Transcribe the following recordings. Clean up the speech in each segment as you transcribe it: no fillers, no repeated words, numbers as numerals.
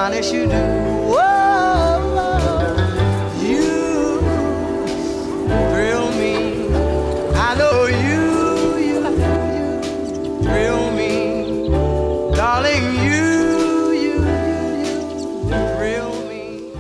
honest you do. Whoa, you thrill me. I know you thrill me, darling. You thrill me.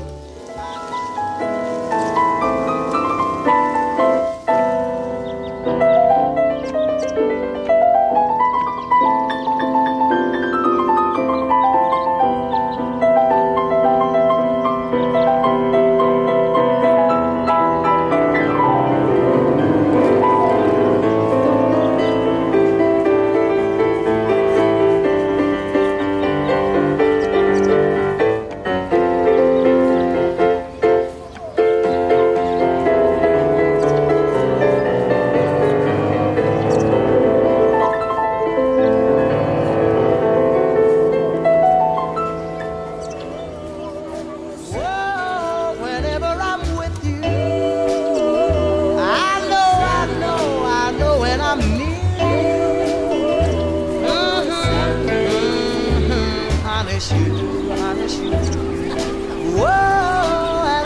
Honest you. Whoa, I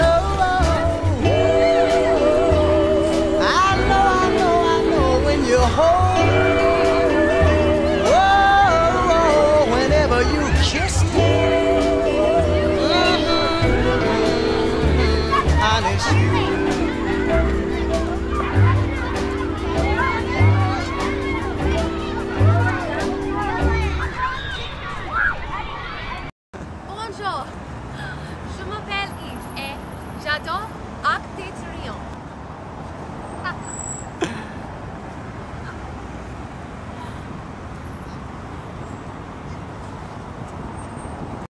know when you hold me. Whoa, whenever you kiss me. Honest you. Bonjour, je m'appelle Yves et j'adore